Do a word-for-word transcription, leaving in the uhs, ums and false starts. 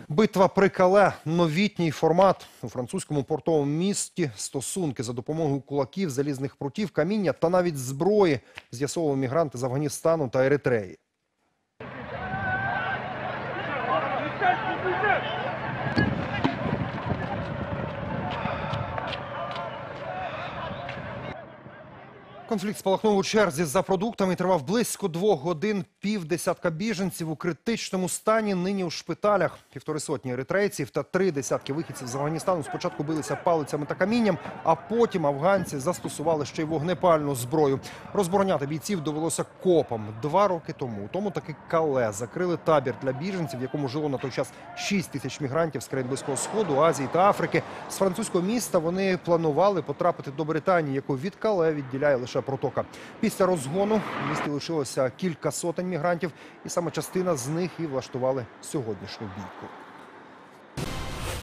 Битва при Кале – новітній формат. У французькому портовому місті стосунки за допомогою кулаків, залізних прутів, каміння та навіть зброї з'ясовували мігранти з Афганістану та Еритреї. Конфлікт спалахнув у черзі за продуктами і тривав близько двох годин. Півдесятка біженців у критичному стані нині у шпиталях. Півтори сотні еритрейців та три десятки вихідців з Афганістану спочатку билися палицями та камінням, а потім афганці застосували ще й вогнепальну зброю. Розбороняти бійців довелося копам. Два роки тому, у тому таки Кале, закрили табір для біженців, в якому жило на той час шість тисяч мігрантів з країн Близького Сходу, Азії та Африки. З французького міста вони планували потрапити до Британії, яку від Кале відділяє лише протока. Після розгону в місті лишилося кілька сотень мігрантів, і саме частина з них і влаштували сьогоднішню бійку.